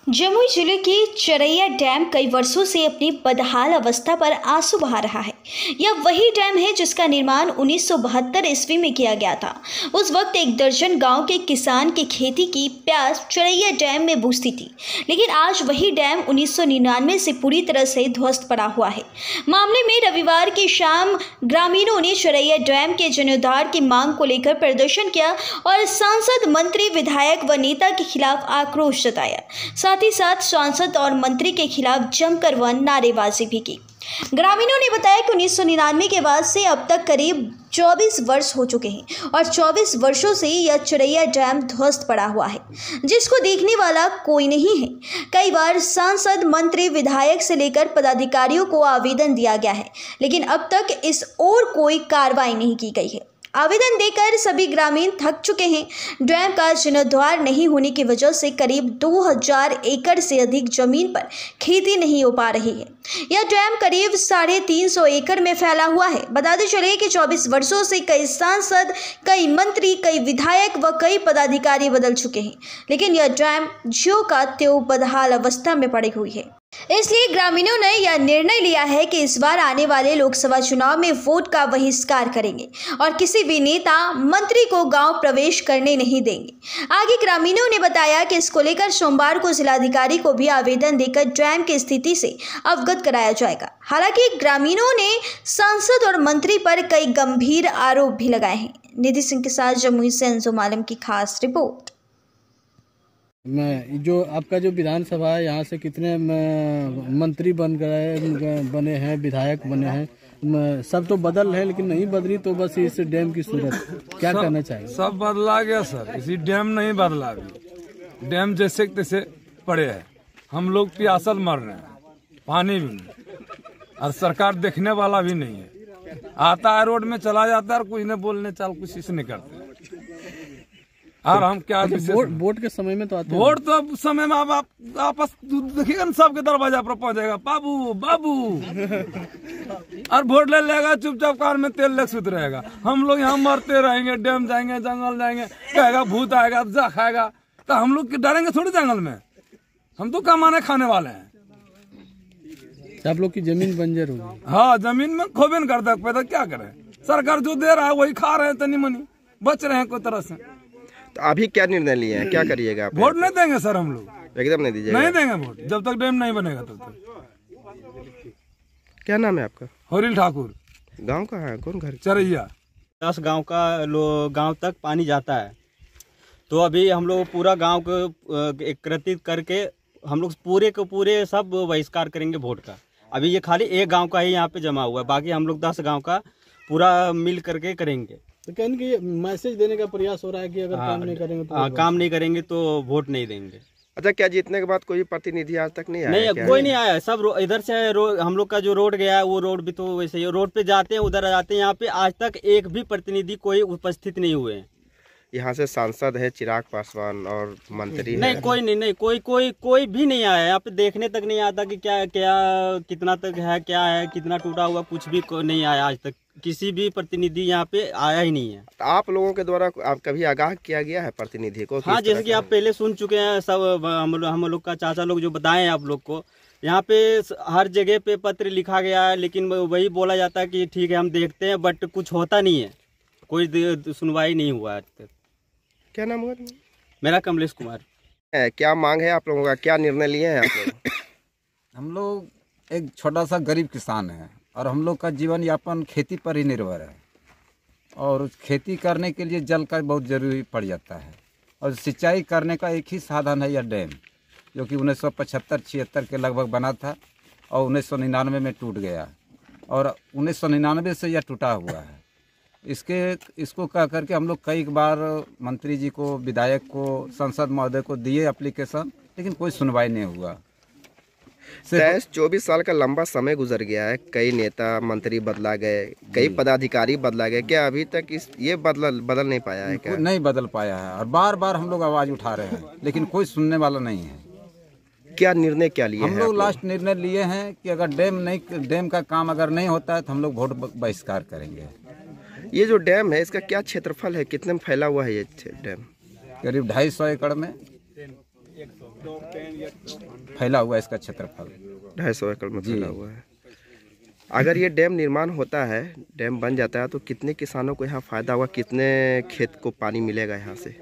जमुई जिले के चरैया डैम कई वर्षों से अपनी बदहाल अवस्था पर आंसू बहा रहा है। यह वही डैम है जिसका निर्माण 1972 ईस्वी में किया गया था। उस वक्त एक दर्जन गांव के किसान की खेती की प्यास चरैया डैम में बुझती थी, लेकिन आज वही डैम 1999 से पूरी तरह से ध्वस्त पड़ा हुआ है। मामले में रविवार की शाम ग्रामीणों ने चरैया डैम के जीर्णोद्धार की मांग को लेकर प्रदर्शन किया और सांसद, मंत्री, विधायक व नेता के खिलाफ आक्रोश जताया। साथ ही साथ सांसद और मंत्री के खिलाफ जमकर व नारेबाजी भी की। ग्रामीणों ने बताया कि 1999 के बाद से अब तक करीब 24 वर्ष हो चुके हैं और 24 वर्षों से यह चरैया डैम ध्वस्त पड़ा हुआ है, जिसको देखने वाला कोई नहीं है। कई बार सांसद, मंत्री, विधायक से लेकर पदाधिकारियों को आवेदन दिया गया है, लेकिन अब तक इस ओर कोई कार्रवाई नहीं की गई है। आवेदन देकर सभी ग्रामीण थक चुके हैं। डैम का जीर्णोद्धार नहीं होने की वजह से करीब 2000 एकड़ से अधिक जमीन पर खेती नहीं हो पा रही है। यह डैम करीब 350 एकड़ में फैला हुआ है। बताते चले कि 24 वर्षों से कई सांसद, कई मंत्री, कई विधायक व कई पदाधिकारी बदल चुके हैं, लेकिन यह डैम ज्यों का त्यों बदहाल अवस्था में पड़ी हुई है। इसलिए ग्रामीणों ने यह निर्णय लिया है कि इस बार आने वाले लोकसभा चुनाव में वोट का बहिष्कार करेंगे और किसी भी नेता, मंत्री को गांव प्रवेश करने नहीं देंगे। आगे ग्रामीणों ने बताया कि इसको लेकर सोमवार को जिलाधिकारी को भी आवेदन देकर डैम की स्थिति से अवगत कराया जाएगा। हालांकि ग्रामीणों ने सांसद और मंत्री पर कई गंभीर आरोप भी लगाए हैं। निधि सिंह के साथ जमुई से अंजुम आलम की खास रिपोर्ट। मैं जो आपका जो विधानसभा है, यहाँ से कितने मंत्री बने हैं, विधायक बने हैं, सब तो बदल है, लेकिन नहीं बदली तो बस इस डैम की सूरत क्या कहना चाहिए? सब बदला गया सर, इसी डैम नहीं बदला अभी। डैम जैसे तैसे पड़े हैं, हम लोग प्यासल मर रहे हैं, पानी भी नहीं और सरकार देखने वाला भी नहीं है। आता है रोड में चला जाता है और कुछ न बोलने चाल कुछ इसे नहीं करते। और हम क्या वोट के समय में तो आते हैं। वोट तो अब समय में आप आपस देखिएगा, सबके दरवाजा पर पहुंचेगा, बाबू बाबू और वोट ले लेगा, चुपचाप कार में तेल ले सुध रहेगा। हम लोग यहाँ मरते रहेंगे, डैम जाएंगे, जंगल जाएंगे, कहेगा भूत आएगा, जा खाएगा, तो हम लोग डरेंगे थोड़ी जंगल में। हम तो कमाने खाने वाले हैं। आप लोग की जमीन बंजर होगी। हाँ, जमीन में खोबेन करता पैदा क्या करे। सरकार जो दे रहा है वही खा रहे हैं, तनी मनी बच रहे हैं कोई तरह से। तो अभी क्या निर्णय लिए हैं, क्या करिएगा? वोट नहीं देंगे सर, हम लोग एकदम नहीं दीजिएगा? नहीं देंगे वोट जब तक डैम नहीं बनेगा तब तक। क्या नाम है आपका? होरिल ठाकुर। गांव कहाँ है, कौन घर? चरैया। 10 गांव का गांव तक पानी जाता है, तो अभी हम लोग पूरा गांव को एकत्रित करके हम लोग पूरे के पूरे सब बहिष्कार करेंगे वोट का। अभी ये खाली एक गांव का ही यहाँ पे जमा हुआ है, बाकी हम लोग 10 गांव का पूरा मिल करके करेंगे। तो कहने की मैसेज देने का प्रयास हो रहा है कि अगर काम नहीं करेंगे तो वोट नहीं देंगे। अच्छा, क्या जीतने के बाद कोई प्रतिनिधि आज तक नहीं आया? नहीं, कोई नहीं आया। सब इधर से हम लोग का जो रोड गया है वो रोड भी तो वैसे ही रोड पे जाते हैं, उधर जाते हैं। यहाँ पे आज तक एक भी प्रतिनिधि कोई उपस्थित नहीं हुए हैं। यहाँ से सांसद है चिराग पासवान और मंत्री नहीं, कोई नहीं, कोई भी नहीं आया। यहाँ पे देखने तक नहीं आता कि क्या क्या कितना तक है, क्या है, कितना टूटा हुआ, कुछ भी नहीं आया आज तक। किसी भी प्रतिनिधि यहाँ पे आया ही नहीं है। तो आप लोगों के द्वारा आप कभी आगाह किया गया है प्रतिनिधि को? हाँ, जैसे कि आप पहले सुन चुके हैं, सब हम लोग का चाचा लोग जो बताए आप लोग को, यहाँ पे हर जगह पे पत्र लिखा गया है, लेकिन वही बोला जाता है कि ठीक है हम देखते हैं, बट कुछ होता नहीं है, कोई सुनवाई नहीं हुआ आज तक। क्या नाम हुआ? मेरा कमलेश कुमार। क्या मांग है आप लोगों का, क्या निर्णय लिए हैं आप लोग? हम लोग एक छोटा सा गरीब किसान है और हम लोग का जीवन यापन खेती पर ही निर्भर है, और खेती करने के लिए जल का बहुत ज़रूरी पड़ जाता है, और सिंचाई करने का एक ही साधन है यह डैम, जो कि 1975-76 के लगभग बना था और 1999 में टूट गया, और 1999 से यह टूटा हुआ है। इसको कह करके हम लोग कई बार मंत्री जी को, विधायक को, सांसद महोदय को दिए एप्लीकेशन, लेकिन कोई सुनवाई नहीं हुआ। 24 साल का लंबा समय गुजर गया है, कई नेता मंत्री बदला गए, कई पदाधिकारी बदला गए, क्या अभी तक ये बदल नहीं पाया है? क्या नहीं बदल पाया है, और बार बार हम लोग आवाज़ उठा रहे हैं, लेकिन कोई सुनने वाला नहीं है। क्या निर्णय क्या लिए हम लोग लास्ट निर्णय लिए हैं कि अगर डैम का काम अगर नहीं होता है तो हम लोग वोट बहिष्कार करेंगे। ये जो डैम है इसका क्या क्षेत्रफल है, कितने में फैला हुआ है ये डैम? करीब 250 एकड़ में। फैला हुआ है इसका क्षेत्रफल। 250 एकड़ में फैला हुआ है। अगर ये डैम निर्माण होता है, डैम बन जाता है, तो कितने किसानों को यहाँ फायदा होगा, कितने खेत को पानी मिलेगा यहाँ से?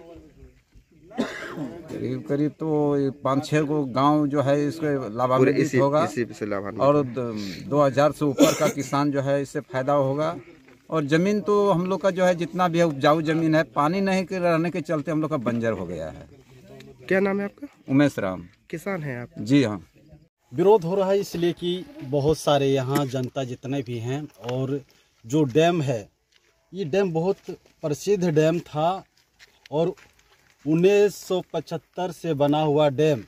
करीब करीब तो 5-6 को गांव जो है इसके लाभान्वित होगा, इसी से लाभान्वित, और 2000 से ऊपर का किसान जो है इससे फायदा होगा। और जमीन तो हम लोग का जो है जितना भी है उपजाऊ जमीन है, पानी नहीं के रहने के चलते हम लोग का बंजर हो गया है। क्या नाम है आपका? उमेश राम। किसान हैं आप? जी हाँ। विरोध हो रहा है इसलिए कि बहुत सारे यहाँ जनता जितने भी हैं, और जो डैम है ये डैम बहुत प्रसिद्ध डैम था, और 1975 से बना हुआ डैम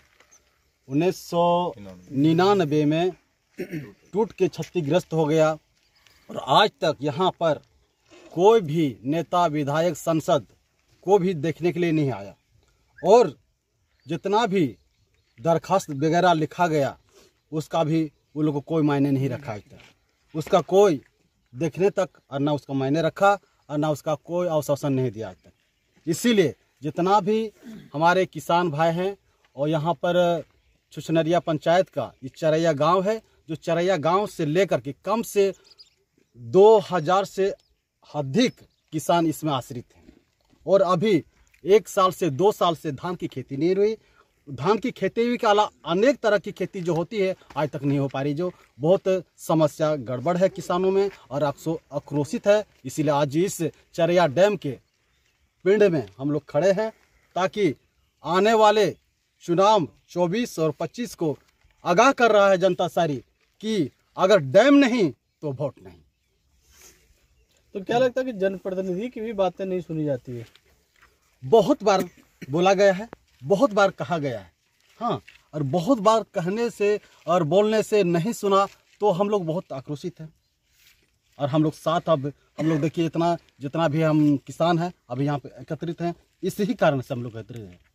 1999 में टूट के क्षतिग्रस्त हो गया, और आज तक यहाँ पर कोई भी नेता, विधायक, सांसद को भी देखने के लिए नहीं आया। और जितना भी दरखास्त वगैरह लिखा गया उसका भी वो लोग को कोई मायने नहीं रखा आज तक, उसका कोई देखने तक और ना उसका मायने रखा और ना उसका कोई आश्वासन नहीं दिया आज तक। इसीलिए जितना भी हमारे किसान भाई हैं, और यहाँ पर छुछनरिया पंचायत का ये चरैया गांव है, जो चरैया गांव से लेकर के कम से 2000 से अधिक किसान इसमें आश्रित हैं। और अभी 1 साल से 2 साल से धान की खेती नहीं हुई। धान की खेती के अलावा अनेक तरह की खेती जो होती है आज तक नहीं हो पा रही, जो बहुत समस्या गड़बड़ है किसानों में और आक्रोशित है। इसीलिए आज इस चरैया डैम के पिंड में हम लोग खड़े हैं, ताकि आने वाले चुनाव 24 और 25 को आगाह कर रहा है जनता सारी कि अगर डैम नहीं तो वोट नहीं। तो क्या लगता है कि जनप्रतिनिधि की भी बातें नहीं सुनी जाती है? बहुत बार बोला गया है, बहुत बार कहा गया है, हाँ, और बहुत बार कहने से और बोलने से नहीं सुना तो हम लोग बहुत आक्रोशित हैं। और हम लोग साथ, अब हम लोग देखिए जितना भी हम किसान हैं अभी यहाँ पे एकत्रित हैं, इसी कारण से हम लोग एकत्रित हैं।